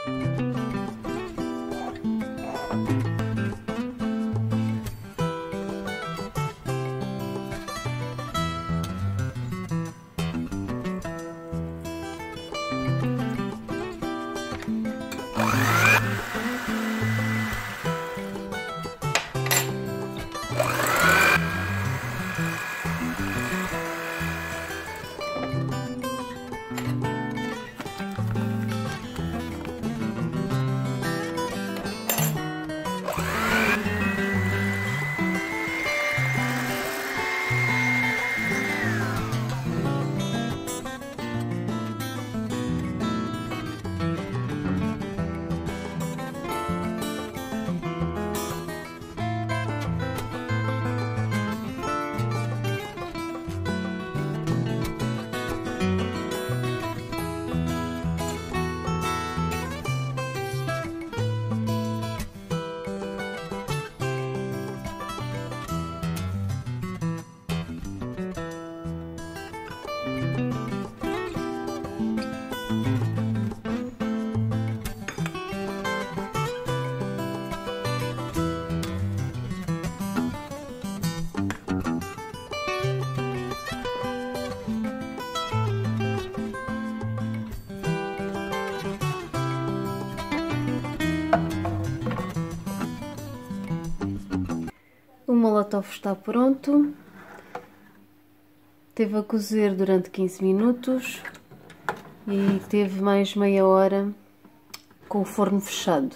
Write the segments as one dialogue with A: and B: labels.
A: O molotov está pronto. Teve a cozer durante 15 minutos e teve mais meia hora com o forno fechado.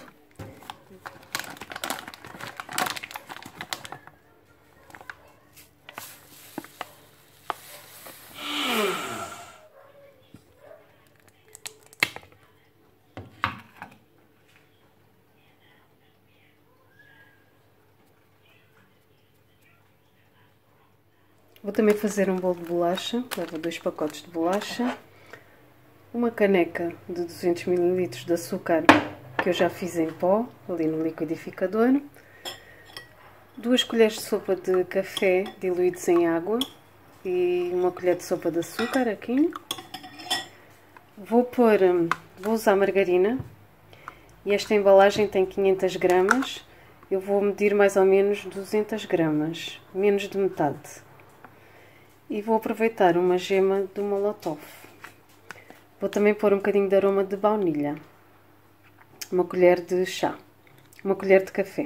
A: Vou também fazer um bolo de bolacha, leva 2 pacotes de bolacha, uma caneca de 200 ml de açúcar que eu já fiz em pó, ali no liquidificador, 2 colheres de sopa de café diluídos em água e 1 colher de sopa de açúcar aqui. Vou usar margarina e esta embalagem tem 500 gramas, eu vou medir mais ou menos 200 gramas, menos de metade. E vou aproveitar uma gema do molotov. Vou também pôr um bocadinho de aroma de baunilha. 1 colher de chá. 1 colher de café.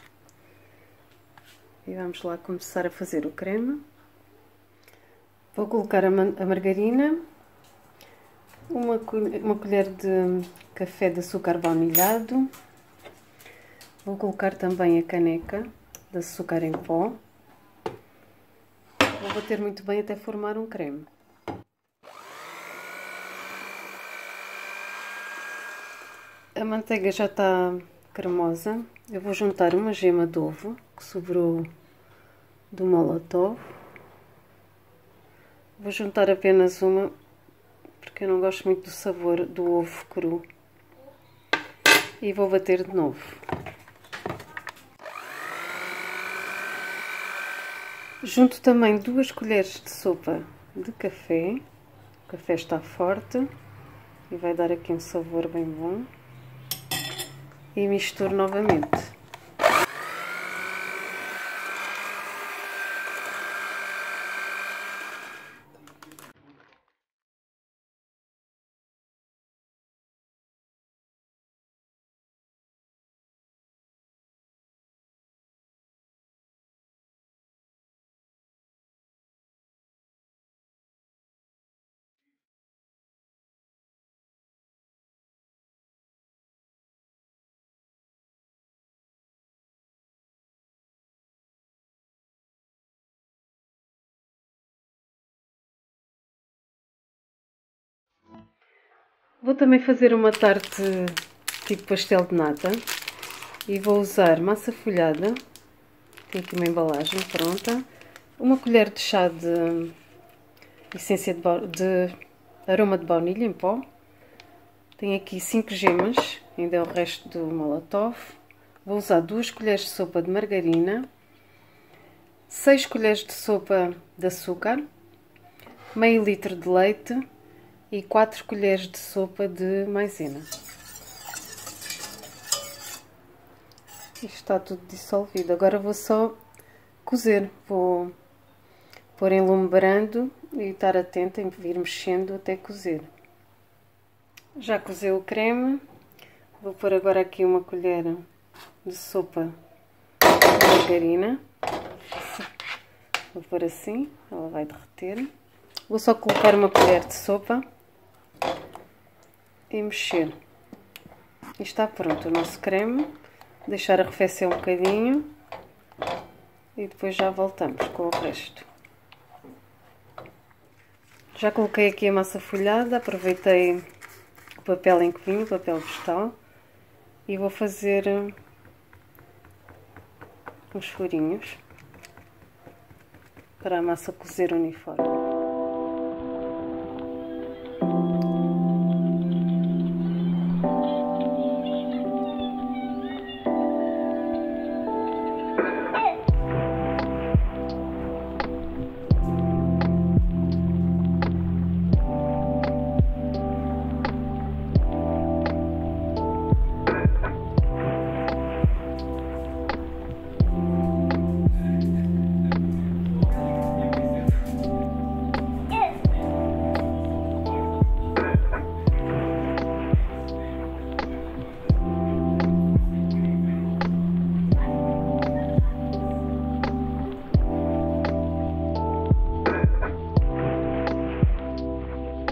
A: E vamos lá começar a fazer o creme. Vou colocar a margarina. 1 colher de café de açúcar baunilhado. Vou colocar também a caneca de açúcar em pó. Vou bater muito bem até formar um creme. A manteiga já está cremosa. Eu vou juntar uma gema de ovo que sobrou do molotov. Vou juntar apenas uma, porque eu não gosto muito do sabor do ovo cru. E vou bater de novo. Junto também 2 colheres de sopa de café. O café está forte e vai dar aqui um sabor bem bom. E misturo novamente. Vou também fazer uma tarte tipo pastel de nata e vou usar massa folhada, tem aqui uma embalagem pronta, 1 colher de chá de essência de aroma de baunilha em pó, tenho aqui 5 gemas, ainda é o resto do molotov, vou usar 2 colheres de sopa de margarina, 6 colheres de sopa de açúcar, meio litro de leite e 4 colheres de sopa de maisena. Isto está tudo dissolvido. Agora vou só cozer. Vou pôr em lume brando e estar atenta em vir mexendo até cozer. Já cozeu o creme. Vou pôr agora aqui uma colher de sopa de margarina. Vou pôr assim, ela vai derreter. Vou só colocar uma colher de sopa e mexer. E está pronto o nosso creme. Deixar arrefecer um bocadinho e depois já voltamos com o resto. Já coloquei aqui a massa folhada, aproveitei o papel em que vinha, o papel vegetal, e vou fazer uns furinhos para a massa cozer uniforme.